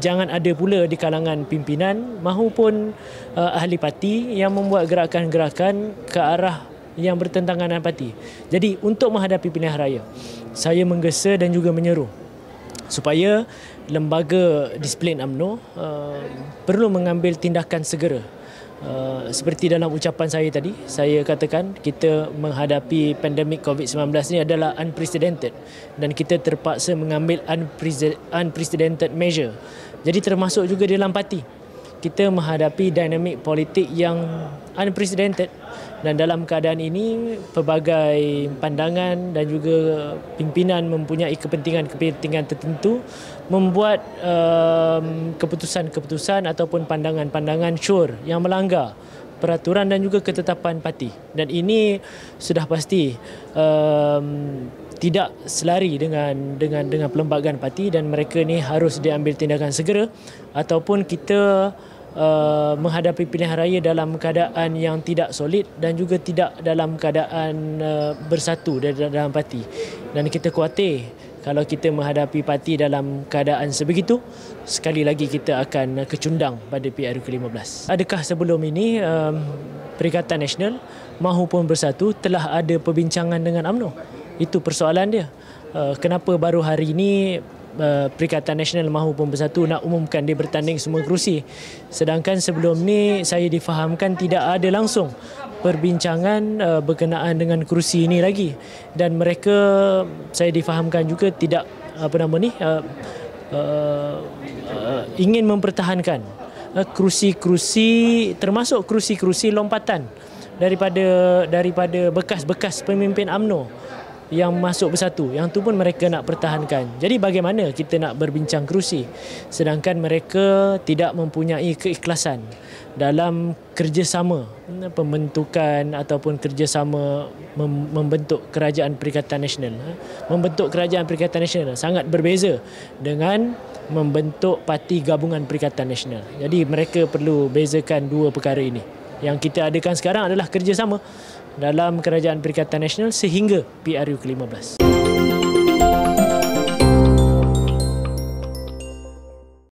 jangan ada pula di kalangan pimpinan mahupun ahli parti yang membuat gerakan-gerakan ke arah yang bertentangan dengan parti. Jadi untuk menghadapi pilihan raya, saya menggesa dan juga menyeru supaya lembaga disiplin UMNO perlu mengambil tindakan segera. Seperti dalam ucapan saya tadi, saya katakan kita menghadapi pandemik COVID-19 ini adalah unprecedented dan kita terpaksa mengambil unprecedented measure. Jadi termasuk juga dalam parti. Kita menghadapi dinamik politik yang unprecedented dan dalam keadaan ini pelbagai pandangan dan juga pimpinan mempunyai kepentingan tertentu membuat keputusan-keputusan ataupun pandangan-pandangan syur yang melanggar peraturan dan juga ketetapan parti. Dan ini sudah pasti tidak selari dengan perlembagaan parti dan mereka ni harus diambil tindakan segera ataupun kita menghadapi pilihan raya dalam keadaan yang tidak solid dan juga tidak dalam keadaan bersatu dalam parti. Dan kita khawatir kalau kita menghadapi parti dalam keadaan sebegitu, sekali lagi kita akan kecundang pada PRU ke-15. Adakah sebelum ini Perikatan Nasional mahupun Bersatu telah ada perbincangan dengan UMNO? Itu persoalan dia. Kenapa baru hari ini Perikatan Nasional mahupun Bersatu nak umumkan dia bertanding semua kerusi, sedangkan sebelum ni saya difahamkan tidak ada langsung perbincangan berkenaan dengan kerusi ini lagi, dan mereka saya difahamkan juga tidak ingin mempertahankan kerusi-kerusi, termasuk kerusi-kerusi lompatan daripada bekas-bekas pemimpin UMNO yang masuk Bersatu, yang tu pun mereka nak pertahankan. Jadi bagaimana kita nak berbincang kerusi sedangkan mereka tidak mempunyai keikhlasan dalam kerjasama pembentukan ataupun kerjasama membentuk Kerajaan Perikatan Nasional. Membentuk Kerajaan Perikatan Nasional sangat berbeza dengan membentuk Parti Gabungan Perikatan Nasional. Jadi mereka perlu bezakan dua perkara ini. Yang kita adakan sekarang adalah kerjasama dalam Kerajaan Perikatan Nasional sehingga PRU ke-15.